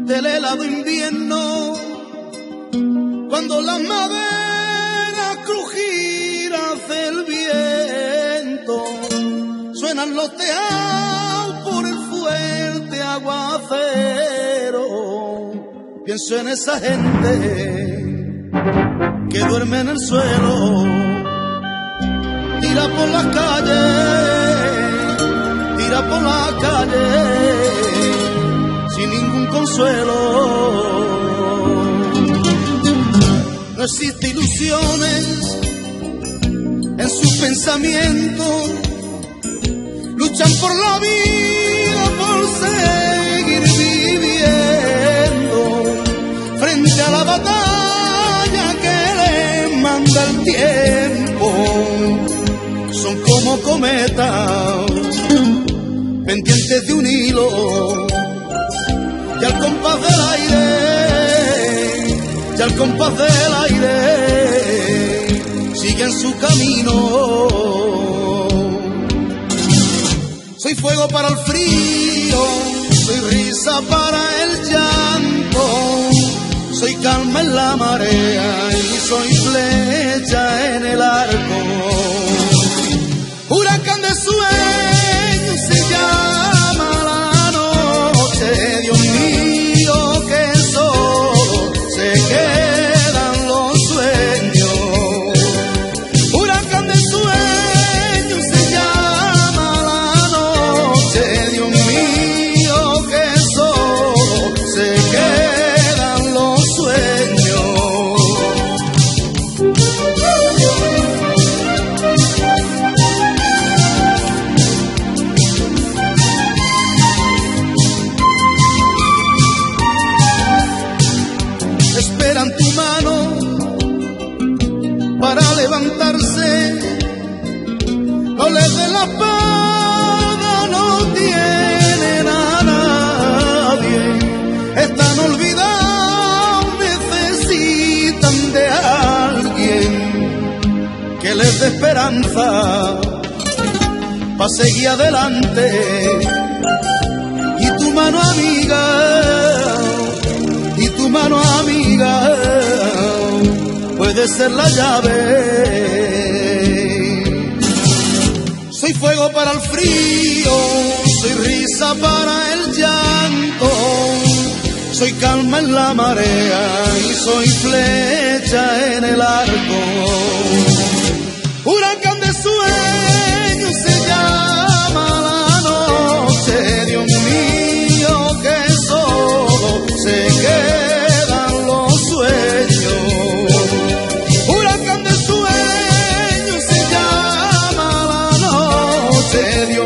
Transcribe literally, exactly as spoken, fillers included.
del helado invierno, cuando las maderas crujir hace el viento, suenan los tejados por el fuerte aguacero. Pienso en esa gente que duerme en el suelo, tira por las calles, tira por las calles, sin ningún consuelo. No existe ilusiones en sus pensamientos, luchan por la vida, por seguir viviendo, frente a la batalla que les manda el tiempo. Son como cometas pendientes de un hilo, y al compás del aire, y al compás del aire, siguen su camino. Soy fuego para el frío, soy risa para el llanto, soy calma en la marea y soy flecha en el arco. Huracán de sueños se llama la noche, Dios mío, que solo se quedan los sueños. Huracán de sueños se llama la noche, Dios mío, que solo se quedan los sueños. Esperan tu mano para levantarse, no les den la espalda, no tienen a nadie, están olvidados, necesitan de alguien que les dé esperanza para seguir adelante. Y tu mano amiga, y tu mano amiga puede ser la llave. Soy fuego para el frío, soy risa para el llanto, soy calma en la marea y soy flecha en el arco. Huracán de sueños se llama la noche, Dios mío, que solo se quedan los sueños. Huracán de sueños se llama la noche, Dios